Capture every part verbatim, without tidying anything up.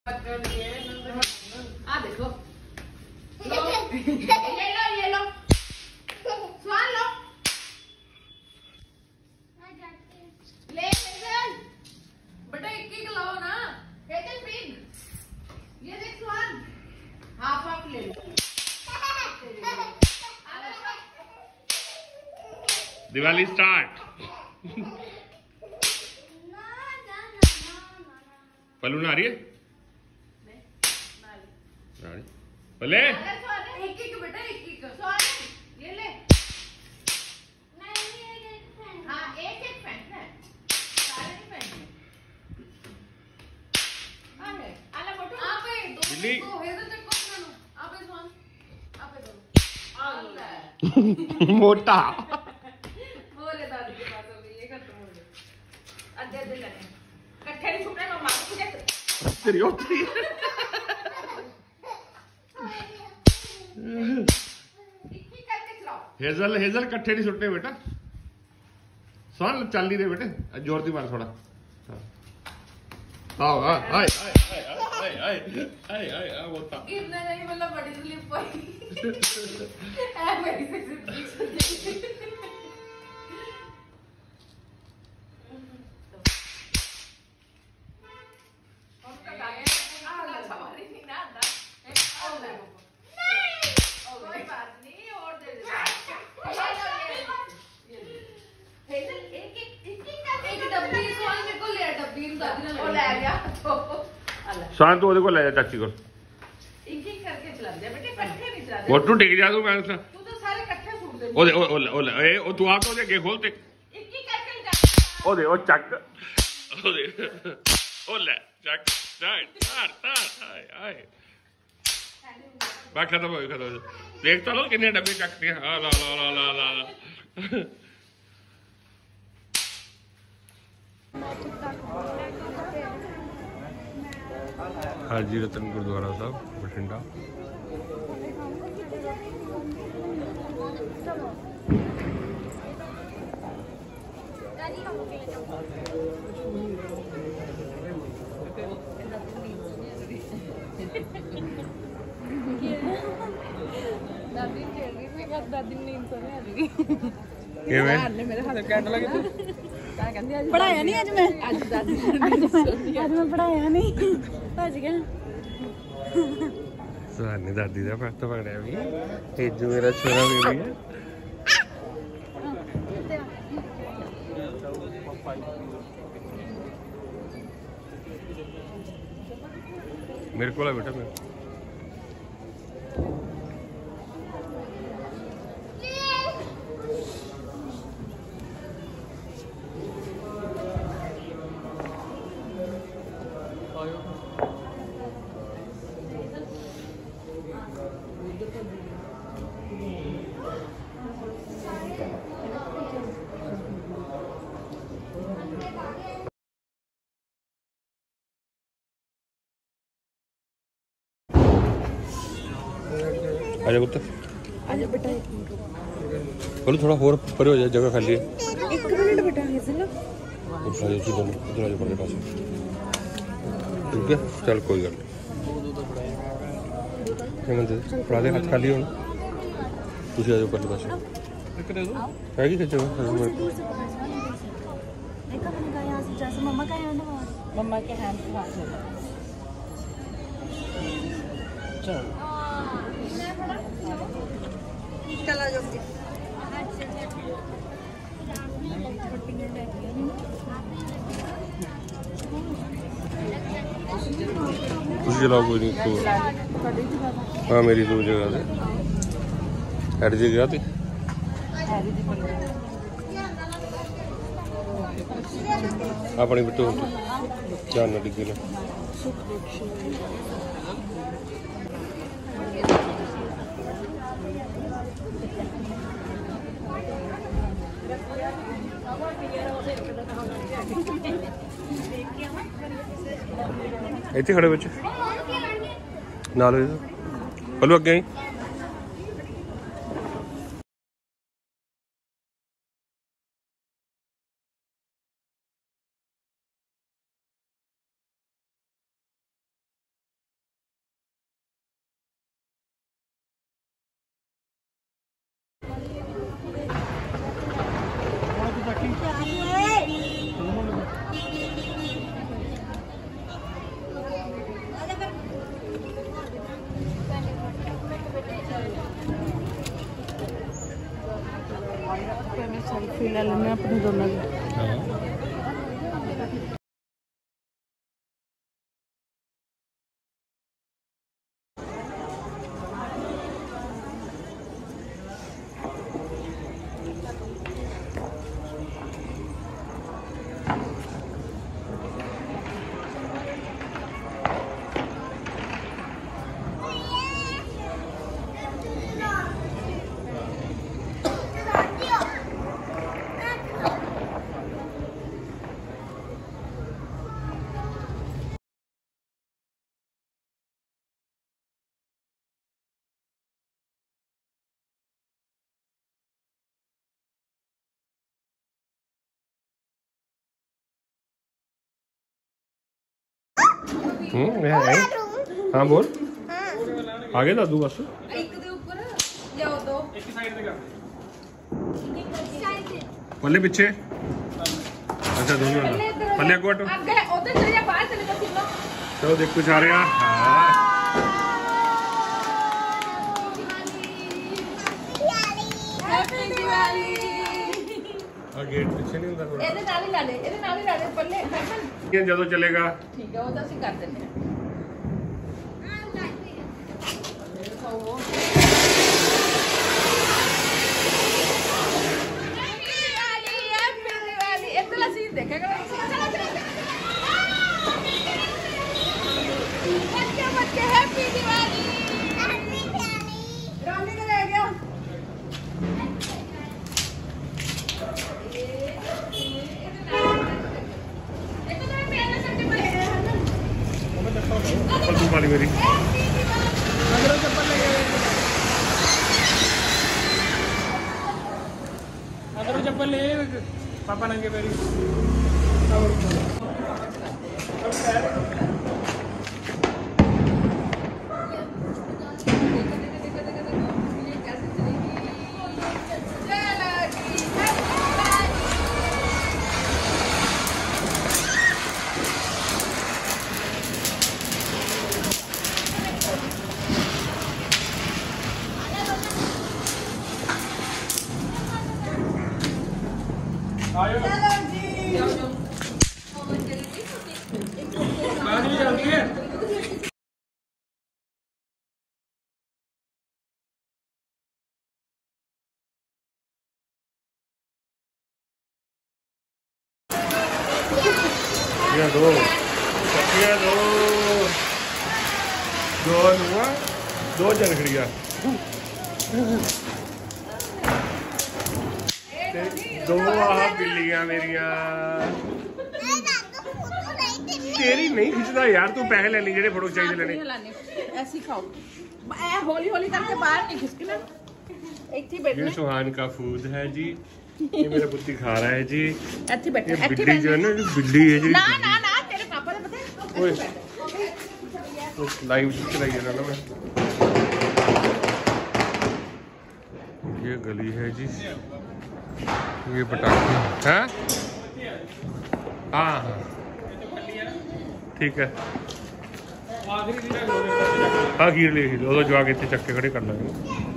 आ देखो लो ये लो ये लो स्वान लो ले हेजल बेटा एक एक लाओ ना हेजल पिग ये देख स्वान हाफ हाफ ले लो दिवाली स्टार्ट। पल्लू ना आ रही है भले एक एक बेटा एक एक स्वान ये ले हाँ एक एक पैंट है सारे की पैंट है आ है आला फोटो आप है दो दो हेजल तक को ना लो आप है स्वान आप है दो आ मोटा बोले दादी के पास अभी ये खत्म हो गया अद्धे अद्धे लगे इकट्ठे नहीं छुपने मम्मा को पूछे तेरी होती हेजल हेजल कट्ठे नहीं सुटने बेटा स्वान चल नहीं रहे बेटे जोर दी मार थोड़ा आओ हाय हाय हाय हाय हाय हाय हाय वो था इतना नहीं मतलब बड़ी स्लिप हुई है मेरी से शान तू को ले जा चाची को एक एक करके चला दे बेटे इकट्ठे नहीं चला दे वो तू टिक जा तू मैं तू तो सारे इकट्ठे सूट दे ओ दे ओ ओ ए ओ तू आ तो दे के खोलते एक एक करके जा ओ दे ओ चक ओ दे ओ ले चक start start start hi hi बात खत्म हो गई खत्म हो गई देख तो लो कितने डब्बे चकते हैं हाँ ला ला ला ला ला ला हाजी रतन गुरुद्वारा साहब बठिंडा पढ़ाया नहीं अज मैं अज अज मैं पढ़ाया नहीं भज गया सुहानी दादी का पास तो पकड़ा भी तेजू मेरा छोरा भी है मेरे को ला बेटा मेरे आजा पुत्र आजा बेटा बोलो थोड़ा और परे हो जाए जगह खाली है एक मिनट बेटा हेजल उठा जो चीज़ इधर आजा पड़े पास ठीक है चल कोई गल नहीं पढ़ा दे हाथ खाली हो तुझे आजा पड़े पास है कि खींचो मम्मा का हैंड मम्मा के हैंड चलो चला जाओ कुछ चलाओ कोई नहीं तो हाँ मेरी दो जगह से हर जगह थी अपनी बिट्टू ध्यान ना डिग्गी ना इतने खड़े बच्चे नाल पल्लू अगे आई सेल्फी ले लेने अपनी दोनों की। हम्म है। हाँ बोल आगे दादू बस पल्ले पीछे। अच्छा दोनों पल्ले अगो हटो। चलो देख कुछ आ रहा। हाँ गेट पीछे नहीं होता थोड़ा। ਇਹਦੇ ਨਾਲ ਹੀ ਲਾ ਦੇ ਇਹਦੇ ਨਾਲ ਹੀ ਲਾ ਦੇ ਪੱਲੇ ये ਜਦੋਂ चलेगा ਠੀਕ ਹੈ ਉਹ ਤਾਂ ਅਸੀਂ ਕਰ ਦਿੰਦੇ ਹਾਂ ਇੱਧਰਲਾ ਸੀਨ ਦੇਖੇਗਾ ਬੱਚੇ ਬੱਚੇ ਹੈਪੀ ਦੀਵਾਲੀ ਹੈਪੀ ਦੀਵਾਲੀ ਰਾਣੀ ਨੇ ਲੈ ਗਿਆ चप्पल तू वाली मेरी अगर चप्पल ले पापा नंगे मेरी ये दो ये दो दो हुआ दो जनखड़िया दो आह बिल्लियां मेरिया तेरी नहीं खिंचता यार तू पैसे ले ली जेडे फोटो चाहिए लेने ऐसी खाओ ऐ हौली हौली करके बाहर नहीं खिसकना एक थी बैठने ये सुहान का फूड है जी ये मेरा पुत्ती खा रहा है जी ऐसे बैठे ये बिल्ली जो है ना जो बिल्ली है जी ना ना ना तेरे पापा ने पता है ओए लाइव चलाइए ना मैं ये गली है जी ये पटाखे हैं हाँ हाँ ठीक है हाँ खीर ले खीर वो जो आगे थे चक्के खड़े कर लेंगे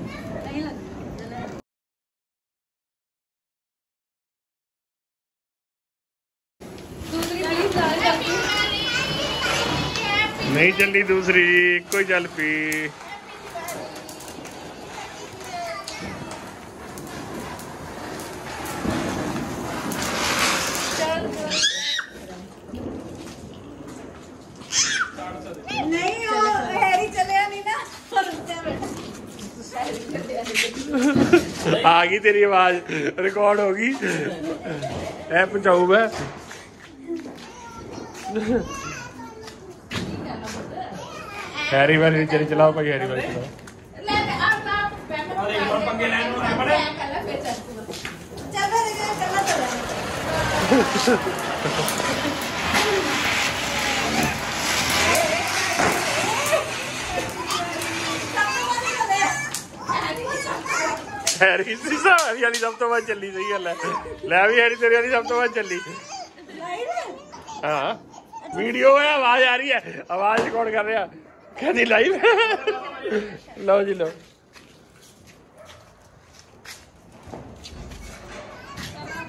नहीं चली दूसरी कोई चल पी नहीं वो हैरी चले नहीं ना आ गई तेरी आवाज रिकॉर्ड होगी ऐ पहुंचाऊ मैं हैरी वाली चली चलाओ भाई हैरी वाली चलाओ ले ले आप आप पंगे लेने बड़े कल पे चल चल फिर चला चला हैरी सी सारी वाली सब तो बाद चली सही गल है ले भी हैरी तेरी वाली सब तो बाद चली हाँ वीडियो है आवाज आ रही है आवाज रिकॉर्ड कर रहा कहती लाइव लो जी लो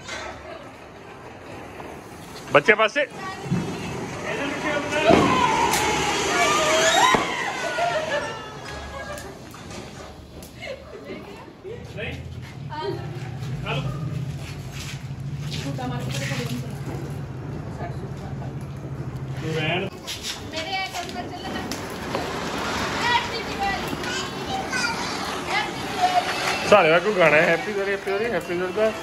ਬੱਚੇ ਪਾਸੇ ਮੇਰੇ ਆ ਕਸਟਮਰ ਚੱਲਣਾ ਹੈਪੀ ਦੀਵਾਲੀ ਹੈਪੀ ਦੀਵਾਲੀ ਸਾਰੇ ਦਾ ਕੋਈ ਗਾਣਾ ਹੈ happy Diwali happy Diwali happy Diwali ਦਾ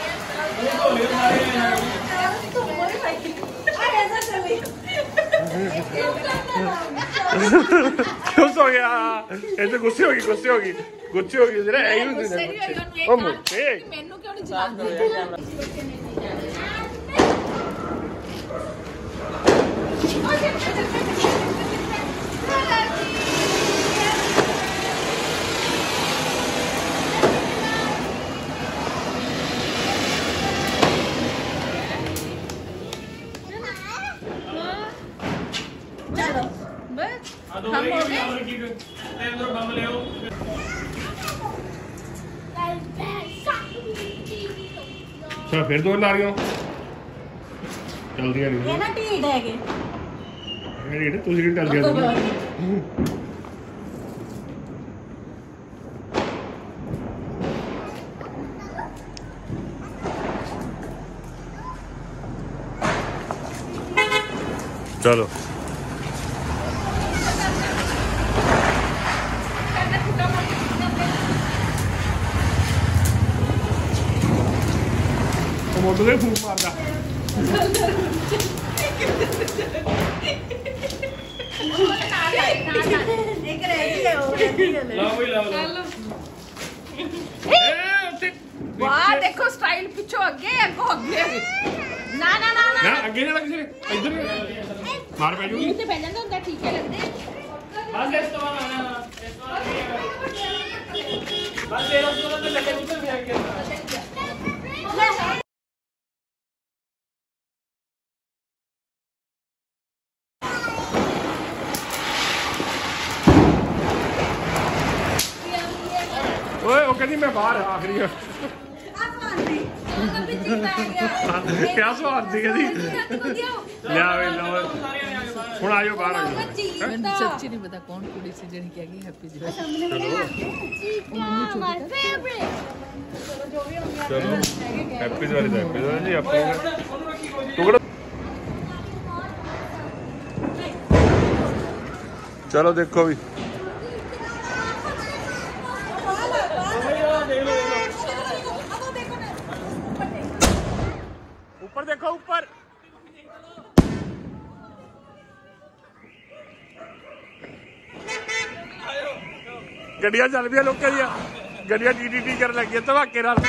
ਖੁਸ਼ ਹੋ ਗਿਆ ਇਹ ਤਾਂ ਗੁੱਸੇ ਹੋ ਗਈ ਗੁੱਸੇ ਹੋ ਗਈ ਗੁੱਸੇ ਹੋ ਗਈ ਜਰਾ ਐਂ ਹੁੰਦੀ ਨੇ ਉਹ ਮੁੱਕੇ ਮੈਨੂੰ ਕਿਉਂ ਨਹੀਂ ਚਲਾਉਂਦੇ ਚਲ ਫਿਰ ਦੋ ਨਾਲੀਆਂ ਚਲਦੀਆਂ ਨਹੀਂ ਇਹ ਨਾ ਢੀਡ ਹੈਗੇ ਇਹ ਤੁਸੀਂ ਨਹੀਂ ਚੱਲਦੀਆਂ ਚਲੋ ਮੋਟਰ ਦੇ ਫੂਕ ਮਾਰਦਾ ਇੱਕ ਰਹਿ ਗਈ ਹੈ ਉਹ ਰਹਿੰਦੀ ਹੈ ਲਾਓ ਬਈ ਲਾਓ ਏ ਉੱਥੇ ਵਾਹ ਦੇਖੋ ਸਟਾਈਲ ਪਿੱਛੋਂ ਅੱਗੇ ਅੱਗੋਂ ਅੱਗੇ ਨਾ ਨਾ ਨਾ ਨਾ ਨਾ ਅੱਗੇ ਨਾ ਕਿਸੇ ਨੇ ਇੱਧਰ ਮਾਰ ਪੈ ਜੂਗੀ ਤੇ ਪੈ ਜਾਂਦਾ ਹੁੰਦਾ ਠੀਕ ਹੈ ਲੱਗਦੇ ਬਸ ਇਸ ਤੋਂ ਬਾਅਦ ਆਣਾ ਇਸ ਤੋਂ ਬਾਅਦ ਬਸ ਇਹ ਉਸ ਤੋਂ ਬਾਅਦ ਲੱਗੇ ਨਿਕਲ ਗਿਆ ਕਿ ਓਏ ਉਹ ਕਹਿੰਦੀ ਮੈਂ ਬਾਹਰ ਆਖਰੀ ਕਿਆ ਸਵਾਦ ਸੀ ਕਹਿੰਦੀ ਲਿਆ ਵੇ ਲਓ ਹੁਣ ਆਇਓ ਬਾਹਰ ਆਇਓ ਮੈਨੂੰ ਸੱਚੀ ਨਹੀਂ ਪਤਾ ਕੌਣ ਕੁੜੀ ਸੀ ਜਿਹੜੀ ਕਹਿ ਗਈ ਹੈਪੀ ਦੀਵਾਲੀ ਚਲੋ ਹੈਪੀ ਦਿਵਾਲੀ ਦਾ ਹੈਪੀ ਦਿਵਾਲੀ ਜੀ ਆਪਾਂ ਟੁਕੜਾ ਚਲੋ ਦੇਖੋ ਵੀ ऊपर देखो ऊपर गड्डियां चल पी लोगों दियां गड्डियां टी टी टी कर लगी धमाके नाल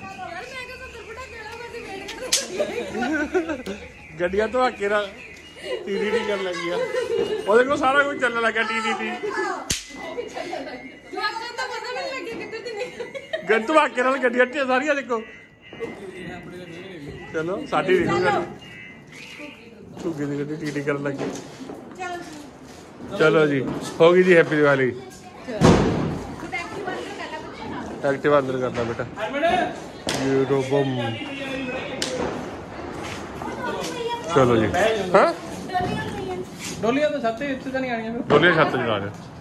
गड्डियां धमाके नाल टी टी टी कर लगी वो देखो सारा कुछ चलने लगा टी टी टी धमाके नाल गड्डियां सारियां देखो चलो साडी देखो गड्डी झुग्गी दी गड्डी टी टी कर लगी चलो जी हो गई जी हैप्पी दिवाली एक्टिव अंदर करना बेटा ये तो बम चलो जी हाँ ਡੋਲੀਆਂ ਤਾਂ ਸੱਤੇ ਇੱਥੇ ਤਾਂ ਨਹੀਂ ਆਣੀਆਂ डोलिया छत चला रहे